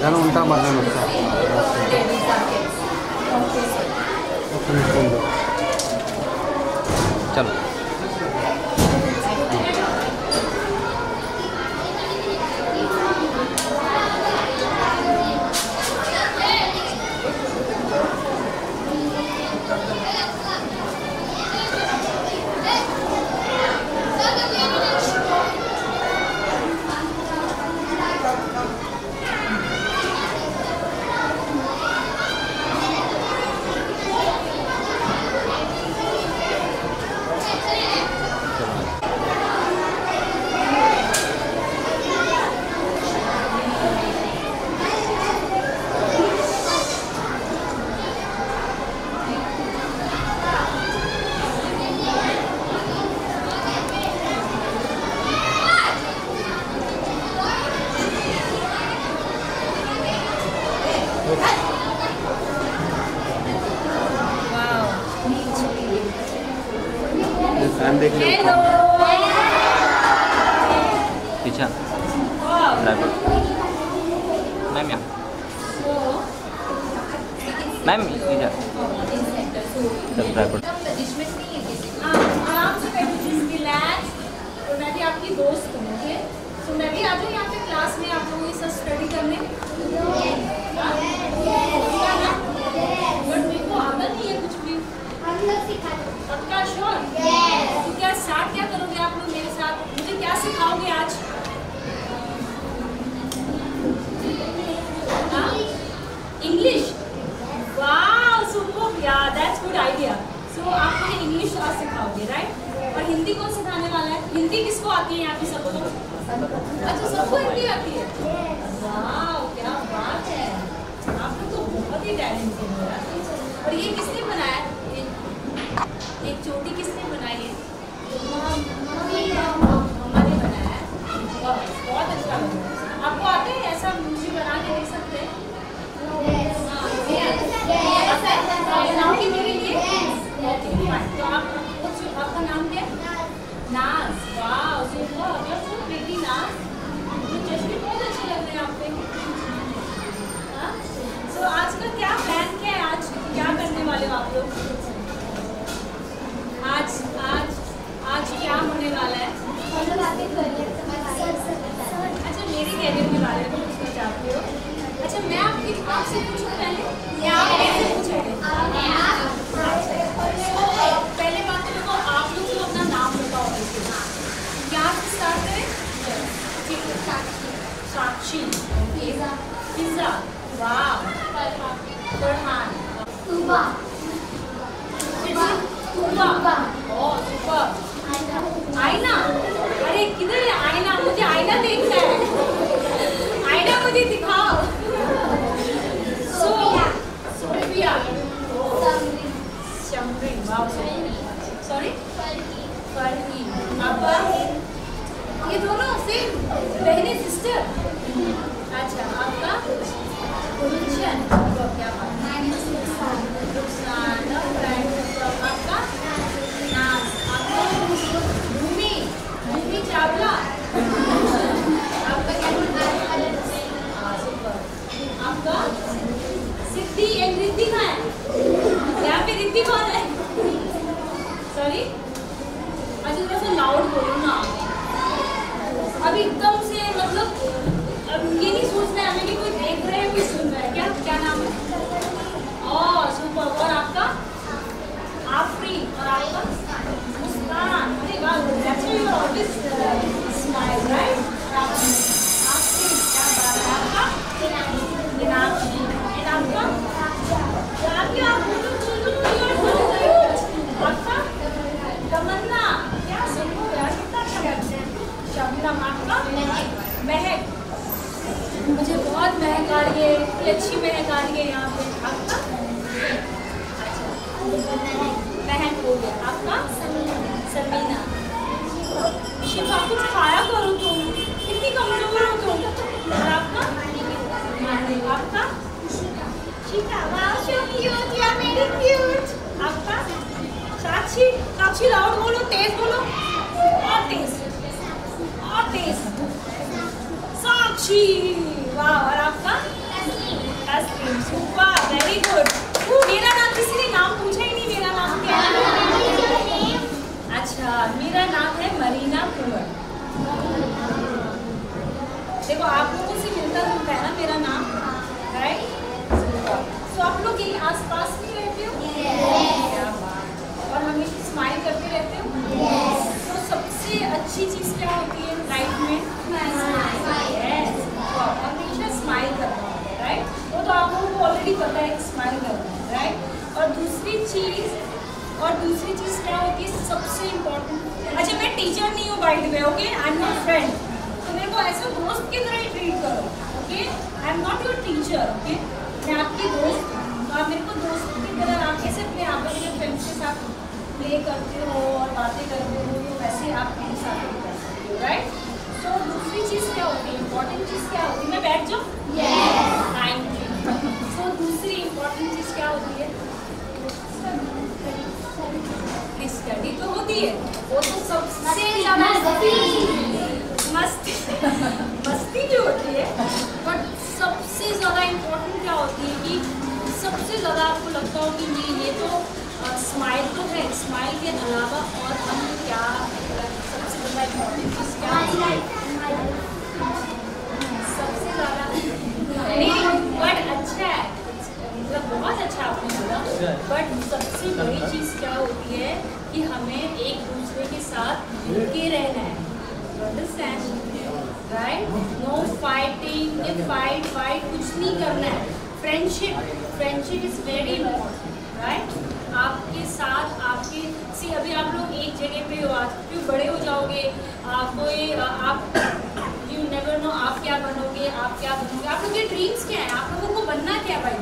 जरा उल्टा मारना नुसता चलो फैन देख लो पीछा ड्राइवर मैम यहाँ मैम इधर सब ड्राइवर आराम से बैठो रिलैक्स। और मैं भी आपकी दोस्त हूँ ओके। तो मैं भी आ जाऊँ यहाँ पे क्लास में आप लोगों के साथ स्टडी करने। बट मेरे को आता नहीं है कुछ भी। पक्का श्योर? तो क्या स्टार्ट क्या करोगे आप लोग मेरे साथ? मुझे क्या सिखाओगे आज? इंग्लिश। वाह सुपर यार दैट्स गुड आइडिया। सो आप मुझे इंग्लिश आज सिखाओगे राइट? और हिंदी कौन सिखाने वाला है? हिंदी किसको आती है यहाँ पे सबको? अच्छा सबको हिंदी आती है? वाह क्या बात है, आप लोग तो बहुत ही टैलेंटेड हो यार। और ये किसने बनाया? एक चोटी किसने बनाई है? मम्मा ने बनाया है। बहुत अच्छा लग रहा है। आपको आता है ऐसा? मुझे बना के दे सकते हैं? बनाओगे मेरे लिए? तो आपका नाम क्या है? नाज। वाह सुपर प्रीटी नाज। चश्मे बहुत अच्छे लग रहे हैं आप पे। तो आज का क्या प्लान क्या है? आज क्या करने वाले हो आप लोग? आज आज आज क्या होने वाला है? अच्छा मेरे कैरियर के बारे में पूछना चाहती हो? अच्छा मैं आपसे पूछूं पहले या आप कैसे पूछोगे? पहले बात तो आप लोग तो अपना नाम बताओ। क्या स्टार्ट करें? साक्षी। फिजा। वाह। फरहान। तुबा। Oh super. आईना। अरे किधर है आईना? मुझे आईना देखना है। आईना मुझे दिखाओ। सोफिया। शमरीन। वाह सॉरी फरहीन। आपका? ये दोनों सेम बहने सिस्टर। अच्छा आपका? गुलशन। क्या बात? रुखसाना। आपका? नाज। आपका? भूमि चावला। आपका क्या? आपका? सिद्धि। एक रिद्धि कहाँ है? यहाँ पे रिद्धि कौन है? सॉरी अच्छा थोड़ा सा लाउड बोलो ना। अभी एकदम से मतलब अब ये नहीं सोचना है हमें कि कोई देख रहे हैं कोई सुन रहा है। क्या नाम है? Oh super. और आपका? आफरी। और आपका? मुस्कान। अरे वाह that's why you are always smile right? Afri. क्या बात है। आपका? मीनाक्षी। एंड आपका? आप बोलो यू आर सो क्यूट। आपका? तमन्ना। क्या सुनो यार कितना अच्छा लगता है। शबनम। आपका? महक। मुझे बहुत महक आ रही है, अच्छी महक आ रही है यहाँ पे। आपका? अच्छा महक हो गया। आपका? समीना। शिफा कुछ खाया करो तुम, कितनी कमजोर हो तुम। और आपका? आपका? Shikha. Wow so cute, you are very cute. आपका? साक्षी। साक्षी लाउड बोलो, तेज बोलो, और तेज और तेज। साक्षी। वाह। और आपका? स्माइल करते रहते हो? तो सबसे अच्छी चीज़ क्या होती है लाइफ में? यस, हमेशा स्माइल करना होता है, राइट? वो तो आप लोगों को ऑलरेडी पता है कि स्माइल करना है, राइट? और दूसरी चीज़ क्या होती है सबसे इम्पोर्टेंट? अच्छा, मैं टीचर नहीं हूँ by the way, okay? I am your friend, तो मेरे को ऐसे दोस्त की तरह ही ट्रीट करो, okay? I am not your teacher, okay? मैं आपकी दोस्त हूँ, तो आप मेरे को दोस्त की तरह, आप कैसे अपने आपस में फ्रेंड्स के साथ प्ले करते हो और बातें करते हो, तो वैसे आप मेरे साथ भी कर सकते हो, राइट? तो दूसरी चीज़ क्या होती है, इम्पोर्टेंट चीज़ क्या होती है? मैं बैठ जाऊँ? Thank you. सो दूसरी इम्पोर्टेंट चीज़ क्या होती है? स्टडी तो होती है, वो तो सबसे ज़्यादा मस्ती भी होती है, बट सबसे ज़्यादा इम्पोर्टेंट क्या होती है कि सबसे ज़्यादा आपको लगता हो कि नहीं, ये तो स्माइल तो है, स्माइल के अलावा और हम क्या सबसे ज़्यादा इम्पोर्टेंट चीज़ क्या है? सबसे ज़्यादा नहीं, बट अच्छा है, मतलब बहुत अच्छा आपने बोला, बट सबसे बड़ी चीज़ क्या होती है कि हमें एक दूसरे के साथ मिलके रहना है, अंडरस्टैंड, राइट? नो फाइटिंग, ये फाइट कुछ नहीं करना है। Friendship is very important, right? आपके साथ आपके अभी आप लोग एक जगह पे हो, आज क्यों बड़े हो जाओगे, आप यू नेवर नो आप क्या बनोगे, आप लोग के ड्रीम्स क्या है, आप लोगों को बनना क्या है?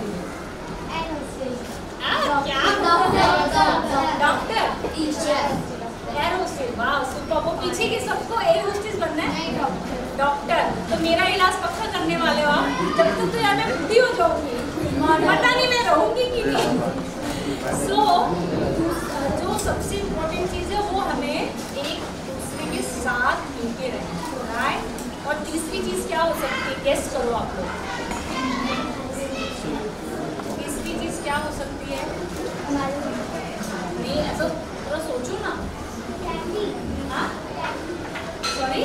डॉक्टर, एयर होस्टेस, वाह सुपर। वो पीछे के सबको एयर होस्टेस बनना है, डॉक्टर। तो मेरा इलाज पक्का करने वाले हो आप? जब तक तो यार मैं बुढ़ी हो जाऊंगी, पता नहीं मैं रहूंगी कि नहीं। सो जो सबसे इम्पोर्टेंट चीज़ है वो हमें एक दूसरे के साथ मिलके रहना, राइट? और तीसरी चीज़ क्या हो सकती है, गेस करो आप लोग, तीसरी चीज़ क्या हो सकती है? नहीं, ऐसा थोड़ा सोचो ना। हाँ, सॉरी,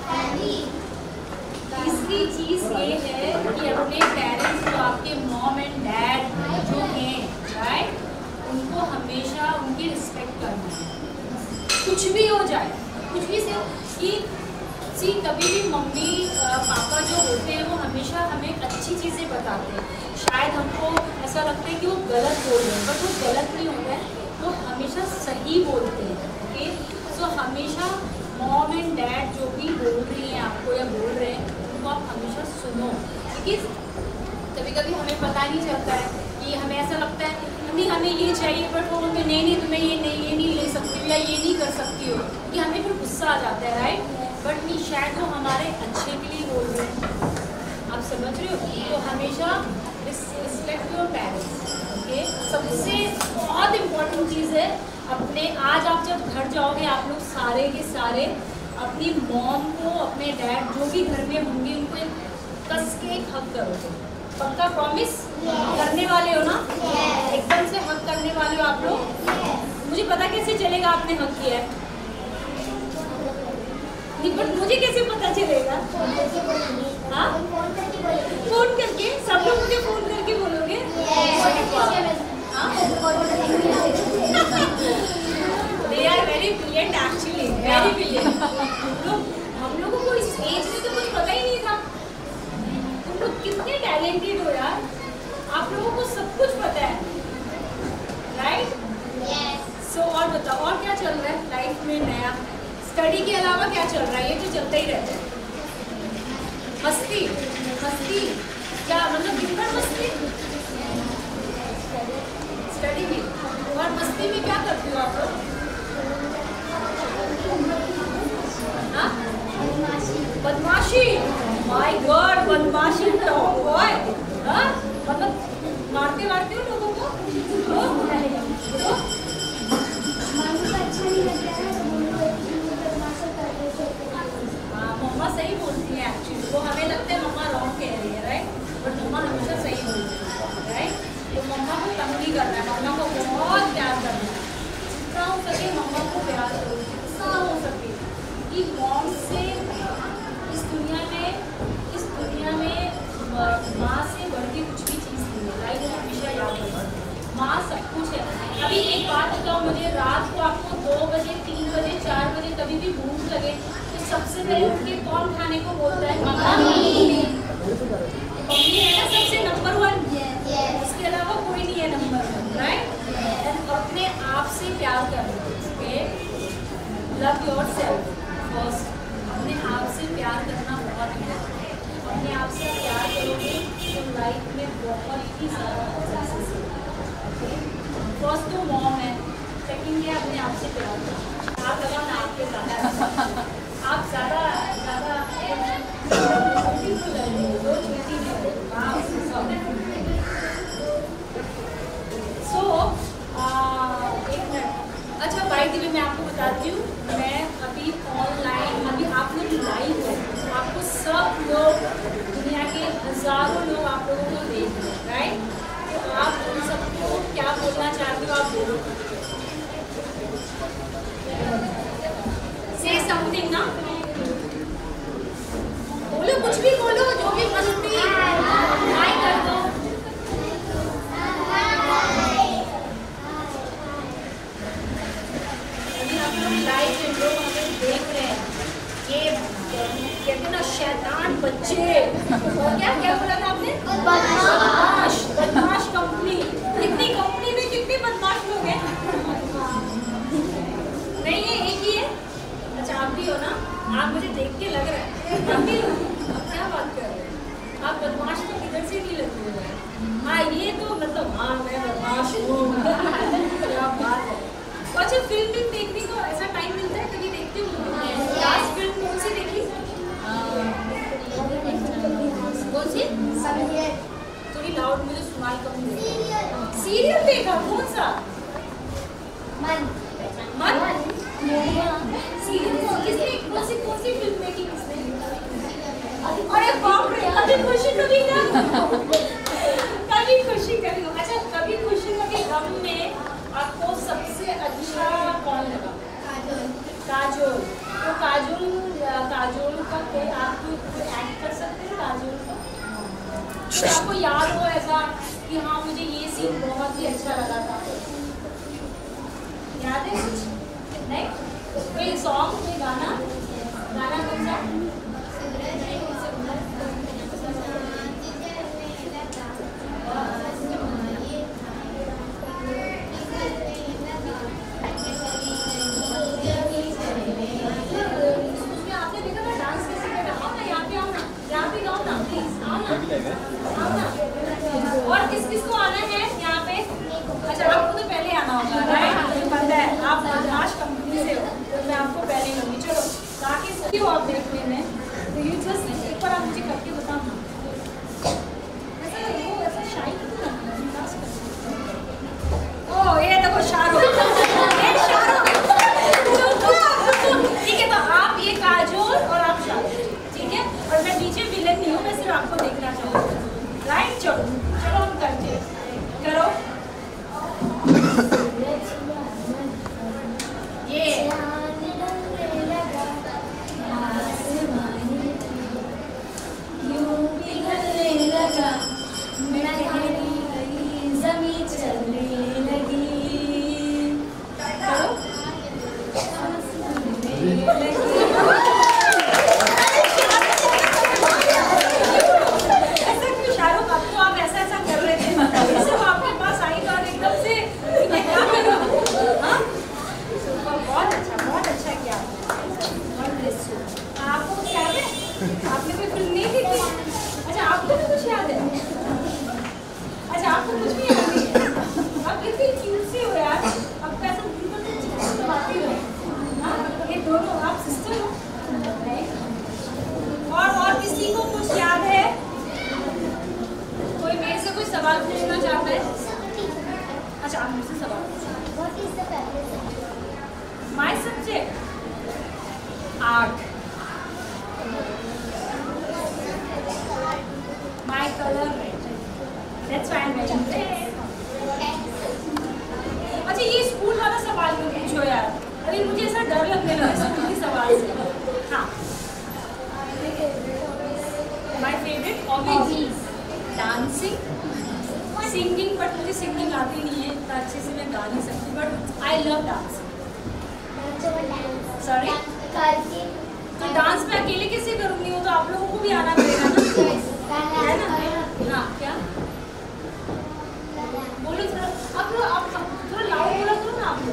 तीसरी चीज़ ये है कि अपने पेरेंट्स, जो आपके मॉम एंड डैड जो हैं, राइट, उनको हमेशा उनकी रिस्पेक्ट करना है, कुछ भी हो जाए, कुछ भी से कि कभी भी मम्मी पापा जो होते हैं वो हमेशा हमें अच्छी चीज़ें बताते हैं। शायद हमको ऐसा लगता है कि वो गलत बोल रहे हैं, बट वो गलत नहीं होता है, वो हमेशा सही बोलते हैं, ओके? सो हमेशा मॉम एंड डैड जो भी बोल रही हैं आपको या बोल रहे हैं, उनको आप हमेशा सुनो, क्योंकि कभी कभी हमें पता नहीं चलता है कि हमें ऐसा लगता है नहीं हमें ये चाहिए, बट वो बोलते नहीं तुम्हें ये नहीं ले सकती हो या ये नहीं कर सकती हो, कि हमें फिर गुस्सा आ जाता है, राइट? बट नहीं, शायद वो हमारे अच्छे के लिए बोल रहे हैं, आप समझ रहे हो? तो हमेशा रिस्पेक्ट योर पेरेंट्स, ओके? सबसे बहुत इम्पोर्टेंट चीज़ है अपने, आज आप जब घर जाओगे आप लोग सारे के सारे अपनी मॉम को, अपने डैड जो भी घर में होंगे उनको कस के एक हक करोगे, पक्का प्रॉमिस करने वाले हो ना? एकदम से हक करने वाले हो आप लोग? मुझे पता कैसे चलेगा आपने हक किया है? नहीं, पर मुझे कैसे पता चलेगा? हाँ, फोन करके, सब लोग मुझे फोन करके बोलोगे? They are very brilliant actually, very brilliant. हम लोगों को इस एज में तो कुछ पता ही नहीं था, तुम लोग कितने टैलेंटेड हो यार, आप लोगों को सब कुछ पता है, राइट? सो और बताओ, और क्या चल रहा है लाइफ में नया? स्टडी के अलावा क्या चल रहा है? ये तो चलता ही रहता है। मस्ती क्या मतलब? दिन भर मस्ती, स्टडी में और मस्ती में क्या करते हो आप लोग? बदमाशी, माय गॉड, बदमाशी बॉय, मतलब मारते हो लोगों को? मम्मा सही बोलती है एक्चुअली, वो हमें लगता है मम्मा रॉन्ग कह रही है, राइट? बट मम्मा हमेशा सही बोलती है, राइट? तो मम्मा को तंग नहीं करना है, मम्मा को बहुत प्यार करना है, जितना हो सके मम्मा को प्यार करो, जितना हो सके, कि मॉम से इस दुनिया में माँ से बढ़ के कुछ भी चीज़ नहीं है, लाइफ में हमेशा याद रखो, माँ सब कुछ है। अभी एक बात बताओ मुझे, रात को आपको सबसे पहले उनके कौन खाने को बोलता है? मम्मी। मम्मी है ना सबसे नंबर 1, उसके अलावा कोई नहीं है नंबर 1, राइट? अपने आप से प्यार करो, ओके? Love yourself first. अपने आप से प्यार करना बहुत इम्पोर्टेंट है। अपने आप से प्यार करोगे तो लाइफ में बहुत ही सारा सक्सेस है। फर्स्ट तो मॉम है, सेकंड है अपने आप से प्यार करो। आप लगा ना आपके ज़्यादा आप ज़्यादा सो एक मिनट। अच्छा बाय द वे मैं आपको बताती हूँ, मैं अभी ऑनलाइन, अभी आप लोग लाइव हो, आपको सब लोग, दुनिया के हज़ारों लोग आप लोगों को देख रहे हैं, राइट? तो आप उन सबको क्या बोलना चाहते हो? आप बोलो, से समथिंग ना, बोलो, कुछ भी बोलो, जो भी मस्ती हाय कर दो। अभी हम लोग लाइव में लोग हमें देख रहे हैं, ये कहते ना शैतान बच्चे, और क्या बोला था आपने? बदमाश कंपनी। कितनी कंपनी में कितने बदमाश लोग हैं? नहीं है, एक ही है। अच्छा आप भी हो ना? आप मुझे देख के लग रहा है आप भी हो। आप क्या बात कर रहे हैं? आप बदमाश तो किधर से नहीं लग रहे हैं। हाँ ये तो मतलब, हाँ मैं बदमाश हूँ। क्या बात है। तो अच्छा फिल्म देखने को ऐसा टाइम मिलता है, कभी देखते हो? लास्ट फिल्म कौन सी देखी? कौन सी? थोड़ी लाउड, मुझे सुनाई कम दे। सीरियल देखा? कौन सा? मन। सीरियल कौन सी फिल्म देखी किसने? अरे बाप रे, कभी खुशी कभी गम। कभी खुशी कभी गम। अच्छा कभी खुशी कभी गम में आपको सबसे अच्छा कौन लगा? काजोल। तो काजोल का कोई आप एक्ट कर सकते हैं काजोल का? तो आपको याद हो ऐसा कि हाँ मुझे ये सीन बहुत ही अच्छा लगा था, याद है कुछ? नहीं? कोई सॉन्ग, कोई गाना कौन सा? आपने देखा था डांस कैसे करना? आओ ना यहाँ पे गाओ ना प्लीज, आओ ना। और किस को आना है यहाँ पे? अच्छा आपको तो पहले आना होगा, राइट? पता है आप बदमाश कंपनी से हो, तो मैं आपको पहले लूँगी। चलो ताकि क्यों आप देखने में, तो यू जस्ट एक बार आप मुझे करके बताओ ना। ऐसा शाही क्यों लगता है? ओह ये देखो शाहरुख, ठीक है। तो आप ये काजोल और आप शाहरुख, ठीक है? और मैं पीछे विलेन नहीं हूँ, मैं सिर्फ आपको देखना चाहूँगी, राइट? चलो हम करते करो ये। ज़मीं चलने लगी, करो। ऐसा क्यों शाहरुख? अब तो आप ऐसा कर रहे थे, सिर्फ आपके पास आई तो एकदम से मैं क्या करूँ? हाँ बहुत अच्छा किया आपको। याद है आपने कोई फिल्म नहीं देखी? अच्छा आपको भी कुछ याद है? अच्छा आपको कुछ भी याद नहीं है? आप कितनी क्यूट सी हो यार, आपका ऐसा बिल्कुल तो चिकन बाती हो। हाँ ये दोनों आप सिस्टर हो? और किसी को कुछ याद है? कोई मेरे से कोई सवाल पूछना चाहता है? अच्छा आप मुझसे सवाल पूछो। My subject art. My color red. That's why I'm wearing red. अच्छा ये स्कूल वाला सवाल क्यों पूछो यार? अरे मुझे ऐसा डर लगने लगा स्कूल के सवाल से। हाँ My favorite hobbies dancing, singing, but मुझे सिंगिंग आती नहीं है इतना अच्छे से, मैं गा नहीं सकती, but I love dancing. Sorry? Dance में अकेले कैसे करूँगी, वो तो आप लोगों को भी आना पड़ेगा ना, है ना? हाँ क्या बोलो थोड़ा, आप लोग आप थोड़ा लाउड बोला करो ना आप लोग।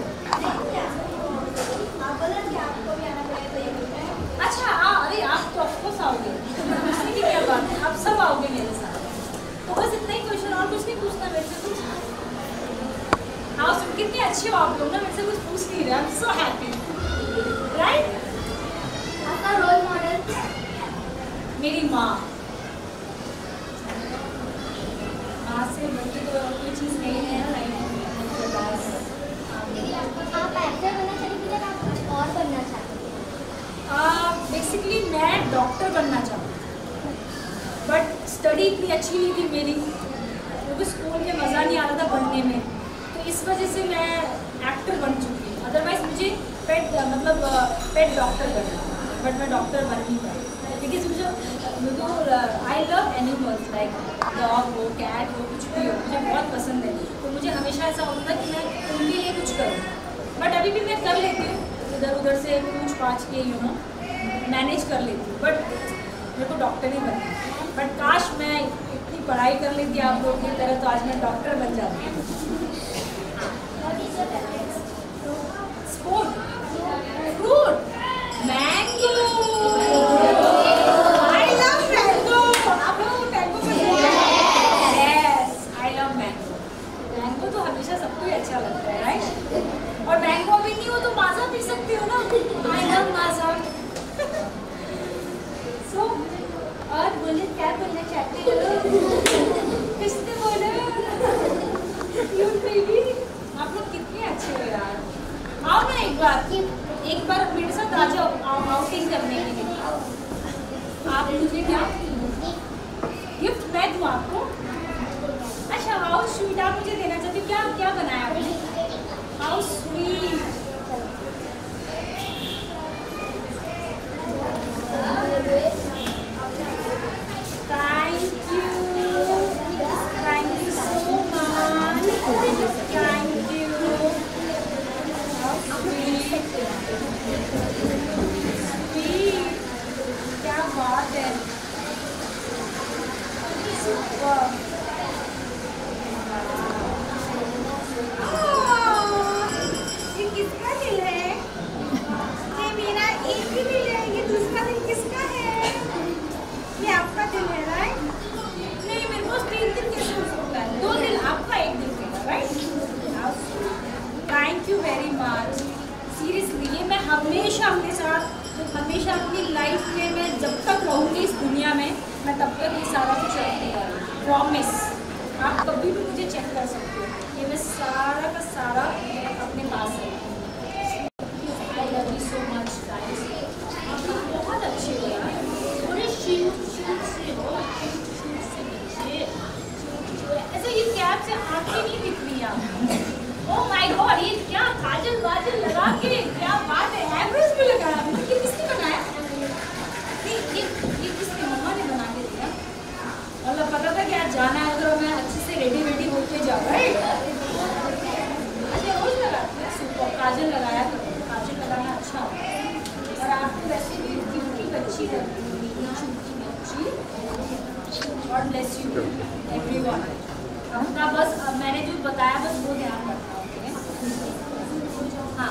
अच्छा हाँ, अरे आप तो ऑफकोर्स आओगे, पूछने की क्या बात है, आप सब आओगे मेरे साथ। तो बस इतना ही क्वेश्चन, और कुछ नहीं पूछना मेरे से कुछ। हाँ सुन, कितने अच्छे हो आप लोग ना, मेरे से कुछ पूछ नहीं रहे, I am so happy, right? आपका रोल मॉडल? मेरी माँ। माँ से बड़ी तो कोई चीज़ नहीं है लाइफ में मेरे पास। आप एक्टर बनना चाहती थी या आप कुछ और बनना चाहती थी? बेसिकली मैं डॉक्टर बनना चाहती थी, बट स्टडी इतनी अच्छी नहीं थी मेरी, क्योंकि स्कूल में मज़ा नहीं आ रहा था पढ़ने में, तो इस वजह से मैं एक्टर बन चुकी हूँ। अदरवाइज मुझे पेट डॉक्टर बनना, बट मैं डॉक्टर बन नहीं पाई, क्योंकि मुझे I love animals, like dog हो, कैट हो, कुछ भी हो, मुझे बहुत पसंद है। तो मुझे हमेशा ऐसा होता है कि मैं उनके लिए कुछ करूँ, बट अभी भी मैं कर लेती हूँ, इधर उधर से पूछ पाछ के मैनेज कर लेती हूँ, बट मेरे को डॉक्टर नहीं बनना। बट काश मैं इतनी पढ़ाई कर लेती आप लोगों की तरह, तो आज मैं डॉक्टर बन जाती हूँ। Sport, fruit, mango, I love mango. आप लोगों को मैंगो पसंद है? Yes, I love mango. Mango तो हमेशा सबको ही अच्छा लगता है, राइट? और मैंगो अभी नहीं हो तो माज़ा पी सकती हो ना, आई लव माज़ा। सो और बोलिए क्या बनना चाहती हो? किसने बोला? क्यूट बेबी, आप लोग कितने अच्छे हो यार। आओ ना एक बार मेरे साथ आ जाओ आउटिंग करने के लिए। आप मुझे क्या गिफ्ट मैं दूँ आपको? अच्छा हाउ स्वीट, आप मुझे देना चाहती हो? क्या क्या बनाया आपने? How sweet. Thank you so much. Thank you. Sweet. क्या बात है, सुपर। ये किसका दिल है? ये मेरा एक ही दिल है, ये दूसरा दिल किसका है? ये आपका दिल है, राइट? नहीं, मेरे पास 3 दिल कैसे हो सकता है? 2 दिल आपका, 1 दिल मेरा, right? Thank you very much. Seriously, ये मैं हमेशा अपने साथ, हमेशा अपनी लाइफ में, मैं जब तक रहूँगी इस दुनिया में, मैं तब तक ये सारा कुछ रखने वाली हूँ, प्रॉमिस। आप कभी भी मुझे चेक कर सकते हो, ये मैं सारा का सारा अपने पास है। I love you so much guys, आप लोग बहुत अच्छे हो यार, थोड़े शूट से हो, ऐसे ये कैप से आंखें नहीं दिख रही आप। ओह माय गॉड, ये क्या काजल वाजल लगा के, क्या बात है, एवरेज भी लगाया। ये किसने बनाया? नहीं, ये किसने, मम्मा ने बना के दिया? मतलब पता था कि आज जाना है उधर, मैं अच्छे से रेडी होके जाऊँ, राइट? अच्छा रोज लगाते हैं, सुपर। काजल लगाया करो, काजल लगाना अच्छा होता है। और आपको वैसे भी क्यूटी अच्छी लगती है, अच्छी। God bless you everyone. अपना बस मैंने जो बताया बस वो ध्यान रखना, ओके? हाँ,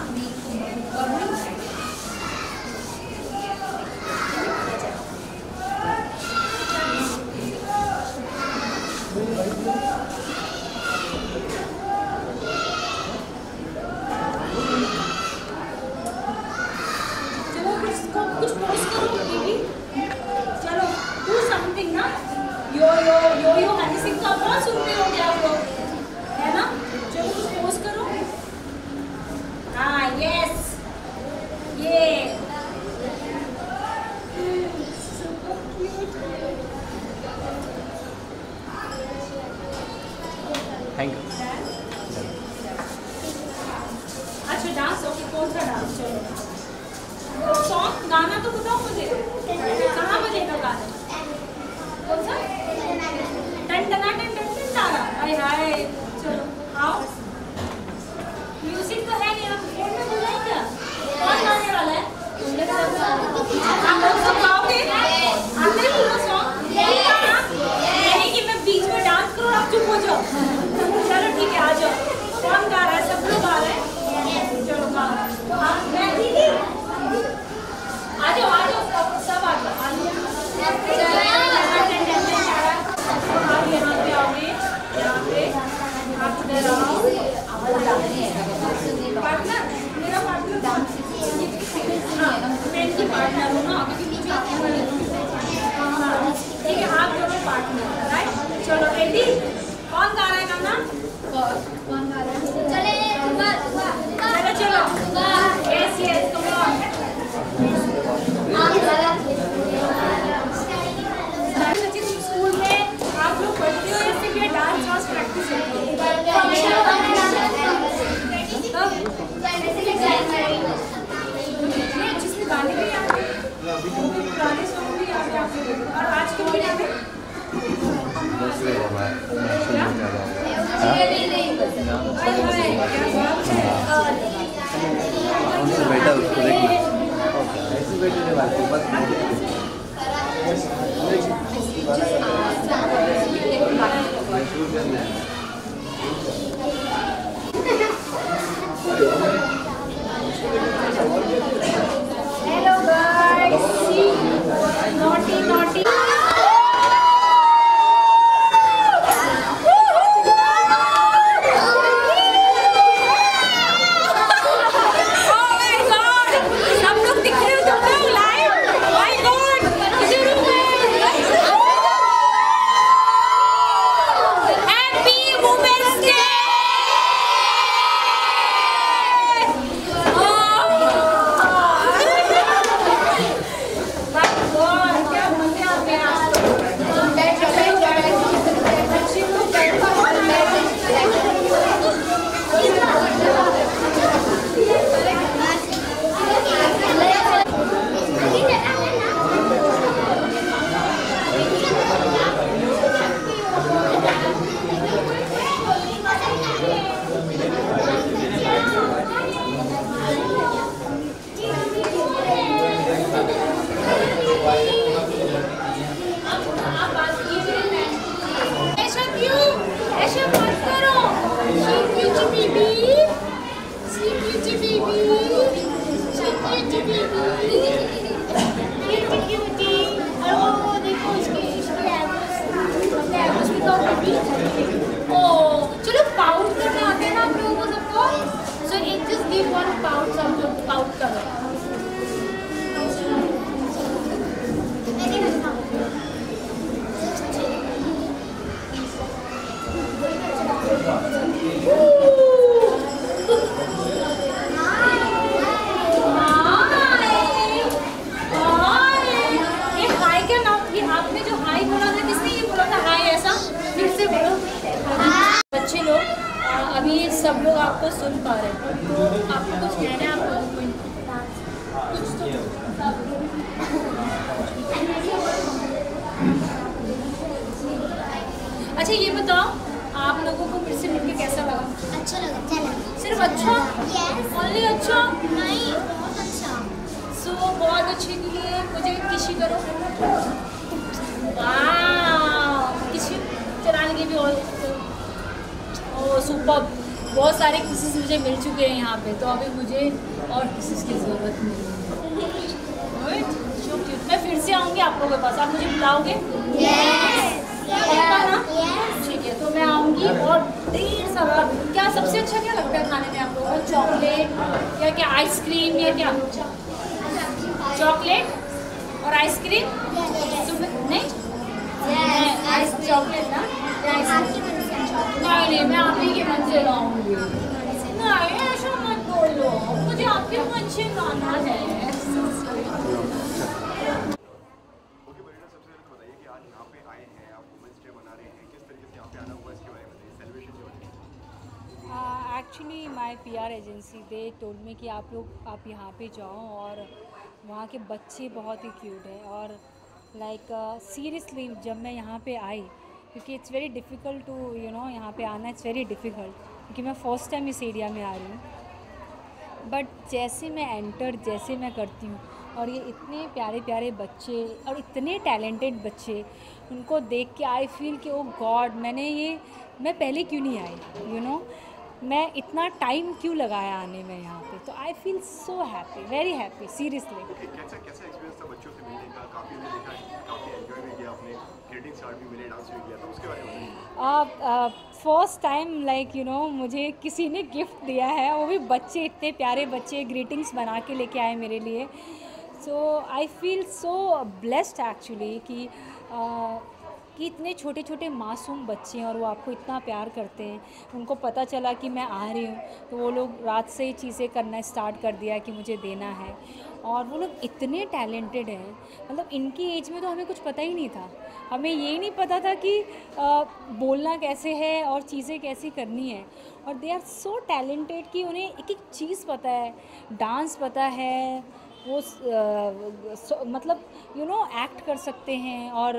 चलो कुछ पोस्ट करो बेबी, चलो डू समथिंग ना। यो हनी सिंह का बहुत सुनते हो क्या आप लोग, है ना? चलो कुछ पोस्ट करो। हाँ यस, ये सुपर क्यूट। Thank you. अच्छा डांस, ओके, कौन सा डांस? चलो सॉन्ग, गाना तो बताओ मुझे, कहाँ बजेगा गाना? कौन सा? टन टना टन टन टन तारा, हाय हाय। चलो आओ, म्यूजिक तो है नहीं, आप फोन में बुलाएं क्या? कौन गाने वाला है? आप लोग सब गाओगे? आते हैं पूरा सॉन्ग? नहीं कि मैं बीच में डांस करूँ आप चुप हो जाओ। चलो ठीक है, आ जाओ। कौन गा रहा है? सब लोग गा रहे हैं? चलो गाओ। मैं दीदी आ जाओ, सब आ जाओ। आप यहाँ पे आओगे, यहाँ पे आप इधर आओ। पार्टनर, मेरा पार्टनर कौन? मैं इनकी पार्टनर हूँ ना, क्योंकि मुझे ठीक है, आप दोनों पार्टनर, राइट? चलो रेडी? कौन गा रहा है गाना? कौन गा रहा है? चलो yes yes, come on. School में आप लोग पढ़ते हो या सिर्फ ये डांस वांस प्रैक्टिस होती है? जिसमें गाने भी याद है, पुराने सॉन्ग भी याद है आपको, और आज के भी याद है? बेटा उसको देखना ऐसी बेटे ने बात की बस हेलो गाइस, नॉटी नॉटी। चलो पाउट करने आते हैं ना आप लोगों को सबको? सो एक जस्ट गिव वन पाउट, सब लोग पाउट करो। ये हाई का नाम, ये आपने जो हाई बोला था, किसने ये बोला था हाई? ऐसा फिर से बोलो। बच्चे लोग अभी सब लोग आपको सुन पा रहे हैं, तो आपको कुछ कहना है? आप लोगों को कुछ अच्छा ये बताओ, आप लोगों को फिर से मिलके कैसा लगा? अच्छा लगा। सिर्फ अच्छा? ओनली अच्छा? नहीं, बहुत अच्छा। सो बहुत अच्छे के लिए मुझे किसी करो। वाह, किसी चलाने की भी और ओ सुपर। बहुत सारे किसीस मुझे मिल चुके हैं यहाँ पे, तो अभी मुझे और किसीस की ज़रूरत नहीं है। मैं फिर से आऊँगी आप लोगों के पास, आप मुझे बुलाओगे? पक्का ना? ठीक है, तो मैं आऊँगी। और ढेर सारा, क्या सबसे अच्छा क्या लगता है खाने में आप लोगों को? चॉकलेट या क्या आइसक्रीम या क्या? चॉकलेट और आइसक्रीम? नहीं आइस चॉकलेट ना? नहीं, मैं आप ही के मन से लाऊंगी। नहीं ऐसा मत बोलो, मुझे आपके मन से लाना है। Actually my PR agency they told me कि आप यहाँ पे जाओ, और वहाँ के बच्चे बहुत ही क्यूट हैं। और लाइक सीरियसली जब मैं यहाँ पे आई, क्योंकि इट्स वेरी डिफ़िकल्ट टू यहाँ पे आना, इट्स वेरी डिफ़िकल्ट, क्योंकि मैं फ़र्स्ट टाइम इस एरिया में आ रही हूँ। बट जैसे मैं एंटर, जैसे मैं करती हूँ, और ये इतने प्यारे प्यारे बच्चे और इतने टैलेंटेड बच्चे, उनको देख के आई फील कि ओ गॉड, मैं पहले क्यों नहीं आई, मैं इतना टाइम क्यों लगाया आने में यहाँ पे। तो I feel so happy, very happy, seriously. Okay, कैसा कैसा एक्सपीरियंस था बच्चों से मिलने का? काफ़ी हमने देखा, काफ़ी एंजॉय भी किया आपने, ग्रीटिंग्स कार्ड भी मिले, डांस भी किया, तो उसके बारे में बताइए। फर्स्ट टाइम लाइक मुझे किसी ने गिफ्ट दिया है, वो भी बच्चे, इतने प्यारे बच्चे ग्रीटिंग्स बना के लेके आए मेरे लिए। So I feel so blessed actually कि इतने छोटे छोटे मासूम बच्चे हैं और वो आपको इतना प्यार करते हैं। उनको पता चला कि मैं आ रही हूँ तो वो लोग रात से ही चीज़ें करना स्टार्ट कर दिया कि मुझे देना है। और वो लोग इतने टैलेंटेड हैं, मतलब इनकी एज में तो हमें कुछ पता ही नहीं था। हमें ये नहीं पता था कि बोलना कैसे है और चीज़ें कैसी करनी है। और दे आर सो टैलेंटेड कि उन्हें एक एक चीज़ पता है, डांस पता है, वो मतलब एक्ट कर सकते हैं और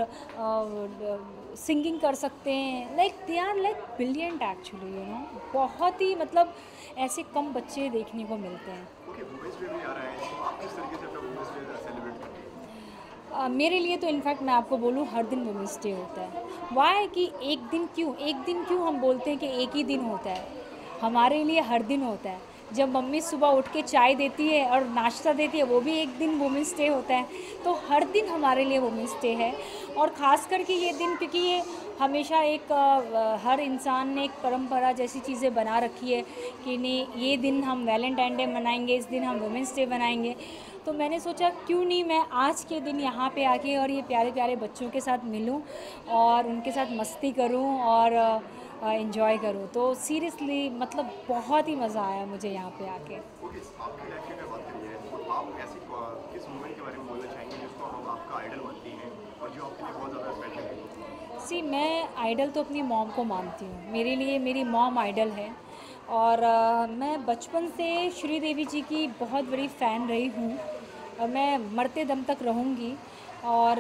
सिंगिंग कर सकते हैं। Like they are like brilliant actually, बहुत ही मतलब ऐसे कम बच्चे देखने को मिलते हैं। ओके, वुमेन्स डे भी आ रहा है, तो आप किस तरीके से अपना वुमेन्स डे सेलिब्रेट करते हैं? मेरे लिए तो इनफैक्ट मैं आपको बोलूँ, हर दिन वुमेंस डे होता है। वाई कि एक दिन क्यों हम बोलते हैं कि एक ही दिन होता है? हमारे लिए हर दिन होता है। जब मम्मी सुबह उठ के चाय देती है और नाश्ता देती है, वो भी एक दिन वुमेंस डे होता है। तो हर दिन हमारे लिए वुमेंस डे है। और ख़ास करके ये दिन, क्योंकि ये हमेशा हर इंसान ने एक परंपरा जैसी चीज़ें बना रखी है कि नहीं, ये दिन हम वैलेंटाइन डे मनाएंगे, इस दिन हम वुमेंस डे मनाएंगे। तो मैंने सोचा क्यों नहीं मैं आज के दिन यहाँ पे आके और ये प्यारे प्यारे बच्चों के साथ मिलूँ और उनके साथ मस्ती करूँ और एंजॉय करूँ। तो सीरियसली मतलब बहुत ही मज़ा आया मुझे यहाँ पे आके। ओके, आपकी लाइफ की अगर बात करिए तो आप ऐसी किस मोमेंट के बारे में बोलना चाहेंगे जिसको हम आपका आइडल मानती हैं और जो आपके लिए बहुत ज़्यादा स्पेशल है? मैं आइडल तो अपनी मॉम को मानती हूँ। मेरे लिए मेरी मॉम आइडल है। और मैं बचपन से श्रीदेवी जी की बहुत बड़ी फ़ैन रही हूँ और मैं मरते दम तक रहूँगी। और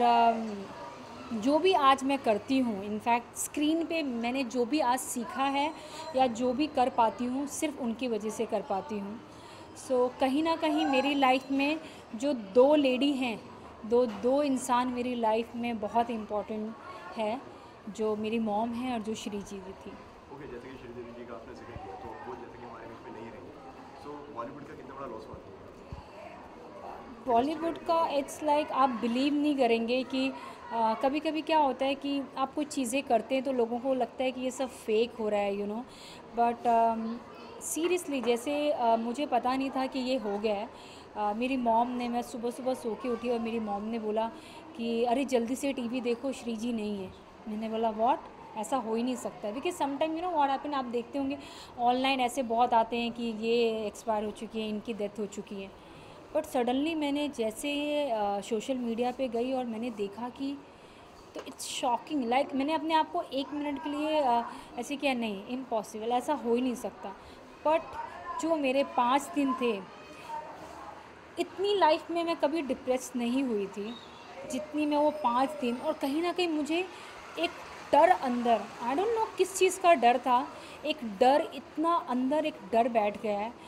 जो भी आज मैं करती हूँ, इनफैक्ट स्क्रीन पे मैंने जो भी आज सीखा है या जो भी कर पाती हूँ, सिर्फ उनकी वजह से कर पाती हूँ। सो कहीं ना कहीं मेरी लाइफ में जो दो लेडी हैं, दो इंसान मेरी लाइफ में बहुत इम्पोर्टेंट है, जो मेरी मॉम है और जो श्री जी भी थी। ओके, जैसे कि श्रीदेवी जी का आपने जिक्र किया, तो वो जैसे कि हमारे बीच में नहीं रही, सो बॉलीवुड का कितना बड़ा लॉस मानते हैं? बॉलीवुड का इट्स लाइक आप बिलीव नहीं करेंगे कि कभी कभी क्या होता है कि आप कुछ चीज़ें करते हैं तो लोगों को लगता है कि ये सब फेक हो रहा है, बट सीरियसली जैसे मुझे पता नहीं था कि ये हो गया है। मेरी मॉम ने, मैं सुबह सुबह सो के उठी और मेरी मॉम ने बोला कि अरे जल्दी से टीवी देखो, श्री जी नहीं है। मैंने बोला व्हाट, ऐसा हो ही नहीं सकता। बिकॉज समटाइम व्हाट हैपन, आप देखते होंगे ऑनलाइन ऐसे बहुत आते हैं कि ये एक्सपायर हो चुकी है, इनकी डेथ हो चुकी है। बट सडनली मैंने जैसे सोशल मीडिया पे गई और मैंने देखा कि, तो इट्स शॉकिंग। लाइक मैंने अपने आप को 1 मिनट के लिए ऐसे किया, नहीं इम्पॉसिबल, ऐसा हो ही नहीं सकता। बट जो मेरे 5 दिन थे, इतनी लाइफ में मैं कभी डिप्रेस नहीं हुई थी जितनी मैं वो 5 दिन। और कहीं ना कहीं मुझे एक डर अंदर, आई डोंट नो किस चीज़ का डर था, एक डर इतना अंदर, एक डर बैठ गया है।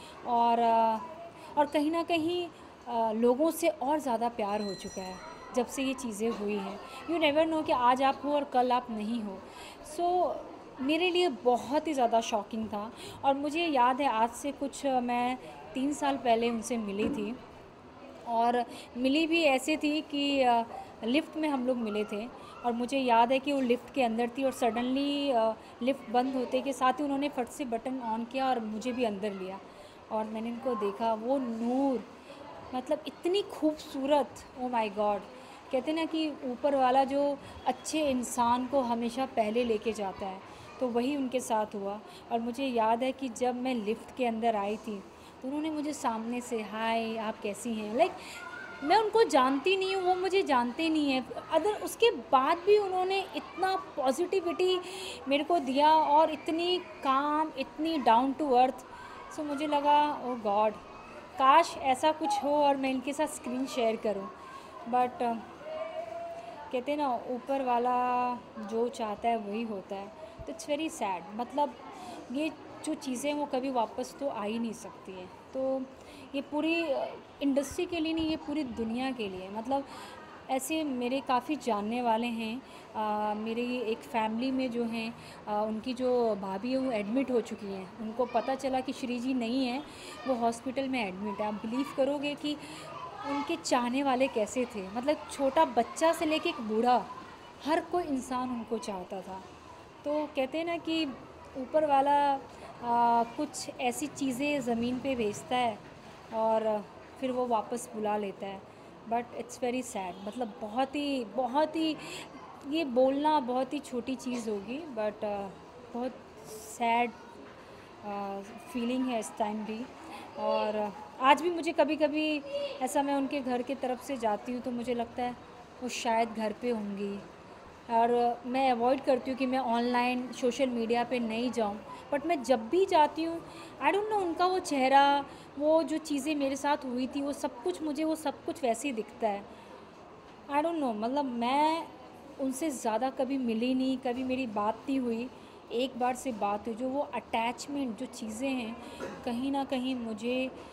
और कहीं ना कहीं लोगों से और ज़्यादा प्यार हो चुका है जब से ये चीज़ें हुई हैं। यू नेवर नो कि आज आप हो और कल आप नहीं हो। सो मेरे लिए बहुत ही ज़्यादा शॉकिंग था। और मुझे याद है आज से कुछ मैं 3 साल पहले उनसे मिली थी, और मिली भी ऐसे थी कि लिफ्ट में हम लोग मिले थे। और मुझे याद है कि वो लिफ्ट के अंदर थी और सडनली लिफ्ट बंद होते के साथ ही उन्होंने फट से बटन ऑन किया और मुझे भी अंदर लिया। और मैंने उनको देखा, वो नूर, मतलब इतनी खूबसूरत, ओ माय गॉड। कहते ना कि ऊपर वाला जो अच्छे इंसान को हमेशा पहले लेके जाता है, तो वही उनके साथ हुआ। और मुझे याद है कि जब मैं लिफ्ट के अंदर आई थी तो उन्होंने मुझे सामने से, हाय आप कैसी हैं, लाइक मैं उनको जानती नहीं हूँ, वो मुझे जानते नहीं है, अदर उसके बाद भी उन्होंने इतना पॉजिटिविटी मेरे को दिया और इतनी काम, इतनी डाउन टू अर्थ। सो मुझे लगा ओ गॉड, काश ऐसा कुछ हो और मैं इनके साथ स्क्रीन शेयर करूं। बट कहते हैं ना, ऊपर वाला जो चाहता है वही होता है। तो इट्स वेरी सैड। मतलब ये जो चीज़ें वो कभी वापस तो आ ही नहीं सकती हैं। तो ये पूरी इंडस्ट्री के लिए नहीं, ये पूरी दुनिया के लिए। मतलब ऐसे मेरे काफ़ी जानने वाले हैं, मेरी एक फैमिली में जो हैं, उनकी जो भाभी है वो एडमिट हो चुकी हैं। उनको पता चला कि श्री जी नहीं है, वो हॉस्पिटल में एडमिट है। आप बिलीव करोगे कि उनके चाहने वाले कैसे थे, मतलब छोटा बच्चा से लेके एक बूढ़ा, हर कोई इंसान उनको चाहता था। तो कहते हैं ना कि ऊपर वाला कुछ ऐसी चीज़ें ज़मीन पे भेजता है और फिर वो वापस बुला लेता है। बट इट्स वेरी सैड, मतलब बहुत ही ये बोलना बहुत ही छोटी चीज़ होगी, बट बहुत सैड फीलिंग है इस टाइम भी। और आज भी मुझे कभी कभी ऐसा, मैं उनके घर की तरफ से जाती हूँ तो मुझे लगता है वो शायद घर पे होंगी। और मैं अवॉइड करती हूँ कि मैं ऑनलाइन सोशल मीडिया पे नहीं जाऊँ, बट मैं जब भी जाती हूँ आई डोंट नो, उनका वो चेहरा, वो जो चीज़ें मेरे साथ हुई थी, वो सब कुछ मुझे वो सब कुछ वैसे ही दिखता है। आई डोंट नो, मतलब मैं उनसे ज़्यादा कभी मिली नहीं, कभी मेरी बात नहीं हुई। एक बार से बात हुई, जो वो अटैचमेंट जो चीज़ें हैं, कहीं ना कहीं मुझे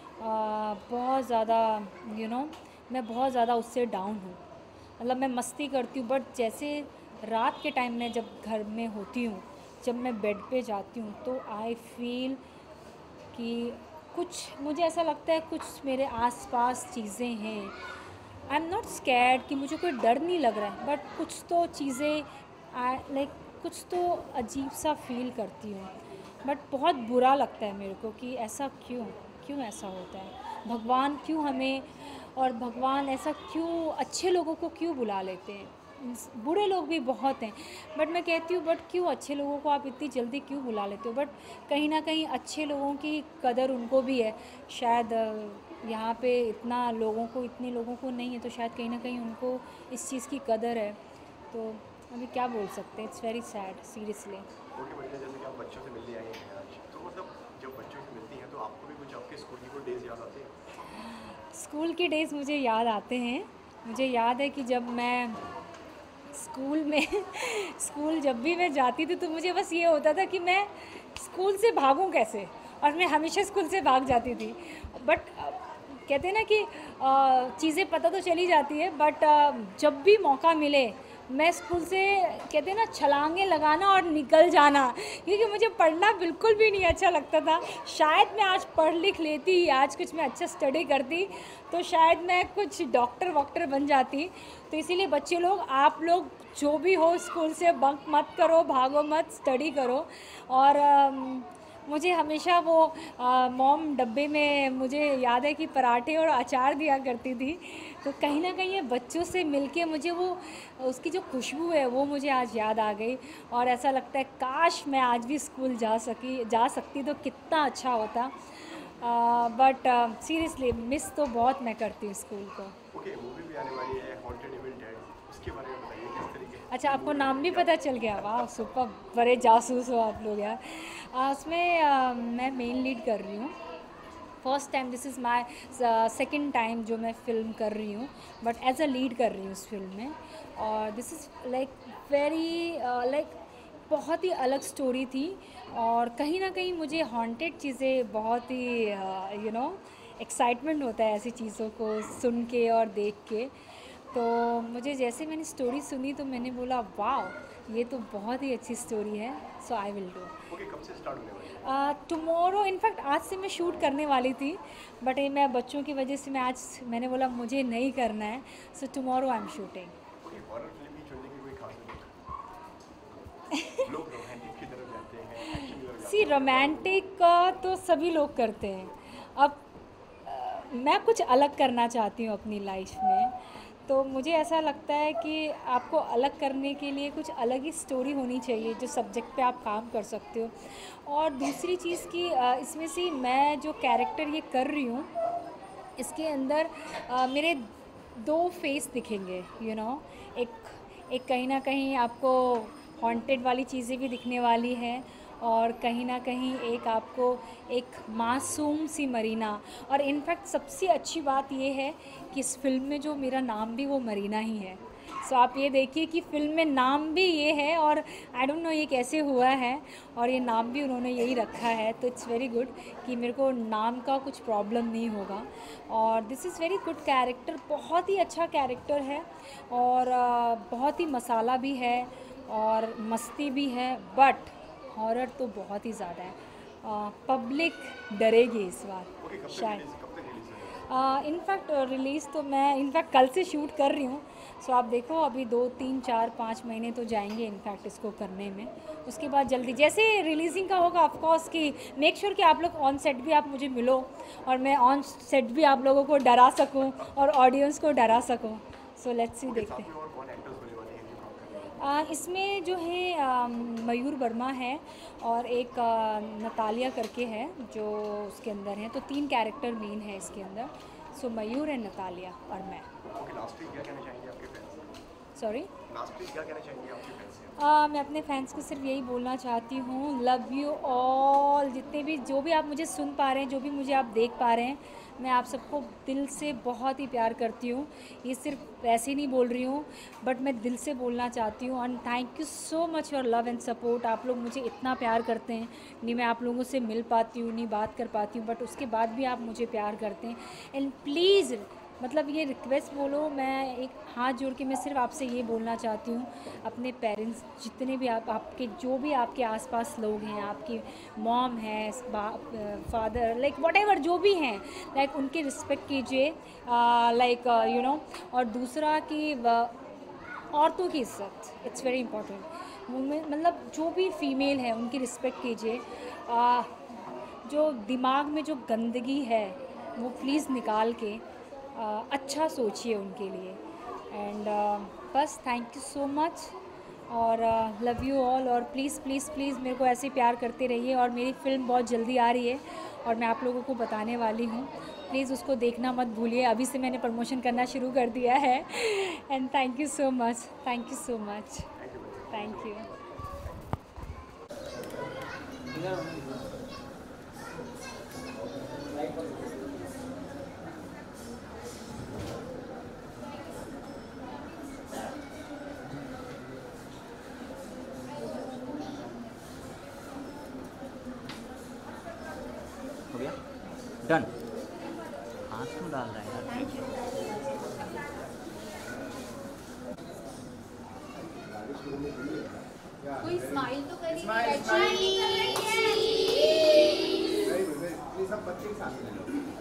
बहुत ज़्यादा मैं बहुत ज़्यादा उससे डाउन हूँ। मतलब मैं मस्ती करती हूँ, बट जैसे रात के टाइम में जब घर में होती हूँ, जब मैं बेड पे जाती हूँ, तो आई फील कि कुछ, मुझे ऐसा लगता है कुछ मेरे आसपास चीज़ें हैं। आई एम नॉट स्कैर्ड कि मुझे कोई डर नहीं लग रहा है, बट कुछ तो चीज़ें लाइक कुछ तो अजीब सा फील करती हूँ। बट बहुत बुरा लगता है मेरे को कि ऐसा क्यों ऐसा होता है, भगवान क्यों हमें, और भगवान ऐसा क्यों अच्छे लोगों को क्यों बुला लेते हैं। बुरे लोग भी बहुत हैं, बट मैं कहती हूँ बट क्यों अच्छे लोगों को आप इतनी जल्दी क्यों बुला लेते हो। बट कहीं ना कहीं अच्छे लोगों की कदर उनको भी है शायद। यहाँ पे इतने लोगों को नहीं है, तो शायद कहीं ना कहीं उनको इस चीज़ की कदर है। तो अभी क्या बोल सकते हैं, it's very sad seriously. Okay भैया, जैसे कि आप बच्चों से मिलने आई हैं आज, तो मतलब जब बच्चों से मिलती हैं तो आपको भी कुछ आपके स्कूल की कोई डेज याद आते हैं? स्कूल के डेज़ मुझे याद आते हैं। मुझे याद है कि जब मैं स्कूल में स्कूल जब भी मैं जाती थी तो मुझे बस ये होता था कि मैं स्कूल से भागूं कैसे, और मैं हमेशा स्कूल से भाग जाती थी। बट कहते हैं ना कि चीज़ें पता तो चली जाती है, बट जब भी मौका मिले मैं स्कूल से, कहते हैं ना, छलांगे लगाना और निकल जाना, क्योंकि मुझे पढ़ना बिल्कुल भी नहीं अच्छा लगता था। शायद मैं आज पढ़ लिख लेती, आज कुछ मैं अच्छा स्टडी करती तो शायद मैं कुछ डॉक्टर वॉक्टर बन जाती। तो इसीलिए बच्चे लोग, आप लोग जो भी हो, स्कूल से बंक मत करो, भागो मत, स्टडी करो। और मुझे हमेशा वो मॉम डब्बे में, मुझे याद है कि पराठे और अचार दिया करती थी। तो कहीं ना कहीं ये बच्चों से मिलके मुझे वो उसकी जो खुशबू है वो मुझे आज याद आ गई, और ऐसा लगता है काश मैं आज भी स्कूल जा सकती तो कितना अच्छा होता। बट सीरियसली मिस तो बहुत मैं करती हूँ स्कूल को। ओके, मूवी भी आने वाली है, हॉन्टेड इविल डेड, उसके बारे में बताइए किस तरीके। अच्छा, आपको नाम भी पता चल गया, वाह सुपर, बड़े जासूस हो आप लोग यार। उसमें मैं मेन लीड कर रही हूँ। First time, this is my second time जो मैं फ़िल्म कर रही हूँ, बट एज अ लीड कर रही हूँ इस फिल्म में। और दिस इज़ लाइक वेरी बहुत ही अलग स्टोरी थी, और कहीं ना कहीं मुझे हॉन्टेड चीज़ें बहुत ही एक्साइटमेंट होता है ऐसी चीज़ों को सुन के और देख के। तो मुझे जैसे मैंने स्टोरी सुनी तो मैंने बोला वाह, ये तो बहुत ही अच्छी स्टोरी है, so I will do. Okay, कब से स्टार्ट होने वाली है? टुमारो, इनफैक्ट आज से मैं शूट करने वाली थी, बट मैं बच्चों की वजह से मैंने बोला मुझे नहीं करना है, so tomorrow I am shooting. Okay, horror film ही चुनने की कोई खास वजह? लोग रोमांटिक की तरफ जाते हैं, एक्शन की तरफ जाते हैं। रोमांटिक का तो सभी लोग करते हैं। अब मैं कुछ अलग करना चाहती हूँ अपनी लाइफ में, तो मुझे ऐसा लगता है कि आपको अलग करने के लिए कुछ अलग ही स्टोरी होनी चाहिए जो सब्जेक्ट पे आप काम कर सकते हो। और दूसरी चीज़ कि इसमें से मैं जो कैरेक्टर ये कर रही हूँ, इसके अंदर मेरे 2 फेस दिखेंगे, एक कहीं ना कहीं आपको हॉन्टेड वाली चीज़ें भी दिखने वाली है, और कहीं ना कहीं एक आपको एक मासूम सी मरीना। और इनफैक्ट सबसे अच्छी बात ये है कि इस फिल्म में जो मेरा नाम भी वो मरीना ही है। सो आप ये देखिए कि फिल्म में नाम भी ये है, और आई डोंट नो ये कैसे हुआ है, और ये नाम भी उन्होंने यही रखा है। तो इट्स वेरी गुड कि मेरे को नाम का कुछ प्रॉब्लम नहीं होगा। और this is very good character, बहुत ही अच्छा कैरेक्टर है, और बहुत ही मसाला भी है और मस्ती भी है, बट हॉरर तो बहुत ही ज़्यादा है। पब्लिक डरेगी इस बार शायद। इनफैक्ट रिलीज़ तो मैं इनफैक्ट कल से शूट कर रही हूँ। सो आप देखो, अभी 2, 3, 4, 5 महीने तो जाएंगे इनफैक्ट इसको करने में। उसके बाद जल्दी जैसे रिलीजिंग का होगा, ऑफ कोर्स कि मेक श्योर कि आप लोग ऑन सेट भी आप मुझे मिलो, और मैं ऑन सेट भी आप लोगों को डरा सकूँ और ऑडियंस को डरा सकूँ। सो लेट्स सी, देखते हैं। इसमें जो है मयूर वर्मा है और एक नतालिया करके है जो उसके अंदर है। तो 3 कैरेक्टर मेन है इसके अंदर। सो मयूर है, नतालिया और मैं। सॉरी, मैं अपने फैंस को सिर्फ यही बोलना चाहती हूँ, लव यू ऑल। जितने भी जो भी आप मुझे सुन पा रहे हैं, जो भी मुझे आप देख पा रहे हैं, मैं आप सबको दिल से बहुत ही प्यार करती हूँ। ये सिर्फ ऐसे नहीं बोल रही हूँ, बट मैं दिल से बोलना चाहती हूँ। And thank you so much for love and support. आप लोग मुझे इतना प्यार करते हैं, नहीं मैं आप लोगों से मिल पाती हूँ, नहीं बात कर पाती हूँ, बट उसके बाद भी आप मुझे प्यार करते हैं। एंड प्लीज़, मतलब ये रिक्वेस्ट बोलो, मैं एक हाथ जोड़ के मैं सिर्फ आपसे ये बोलना चाहती हूँ, अपने पेरेंट्स जितने भी आपके जो भी आपके आसपास लोग हैं, आपकी मॉम है, फादर, लाइक व्हाटएवर जो भी हैं, लाइक उनकी रिस्पेक्ट कीजिए, लाइक यू नो। और दूसरा कि औरतों की इज्जत, इट्स वेरी इंपॉर्टेंट। मतलब जो भी फीमेल है उनकी रिस्पेक्ट कीजिए। जो दिमाग में जो गंदगी है वो प्लीज़ निकाल के अच्छा सोचिए उनके लिए। एंड बस थैंक यू सो मच, और लव यू ऑल। और प्लीज़ प्लीज़ प्लीज़ मेरे को ऐसे प्यार करते रहिए। और मेरी फ़िल्म बहुत जल्दी आ रही है और मैं आप लोगों को बताने वाली हूँ, प्लीज़ उसको देखना मत भूलिए। अभी से मैंने प्रमोशन करना शुरू कर दिया है। And thank you so much, thank you so much, thank you. हो गया डन। हाथ क्यों डाल रहा है यार? कोई स्माइल तो करिए। सब बच्चे के साथ में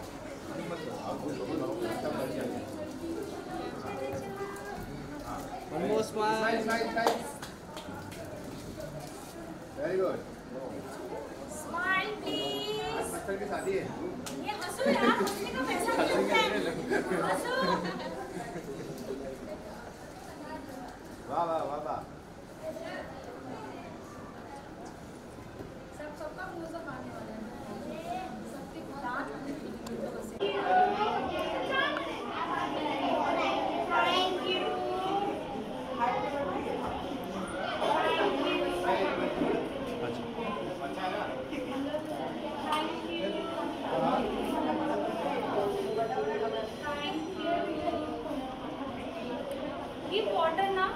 वेरी गुड। Smile please. बच्चों की शादी है। ये हंसो यार, हंसने का पैसा मिलता है। हंसो। वाह वाह वाह वाह। सबका क्लोजअप आने वाला है। सबके दांत Give water now.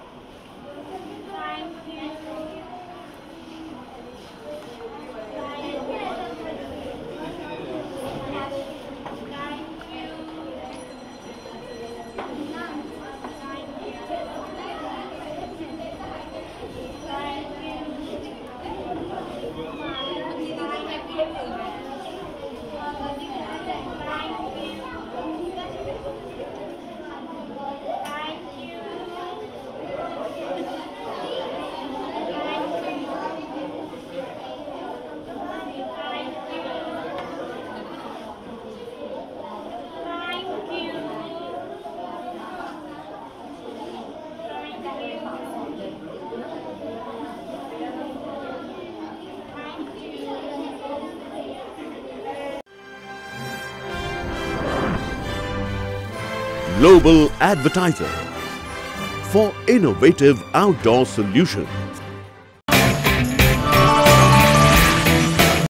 Thank you. Global Advertiser for innovative outdoor solutions.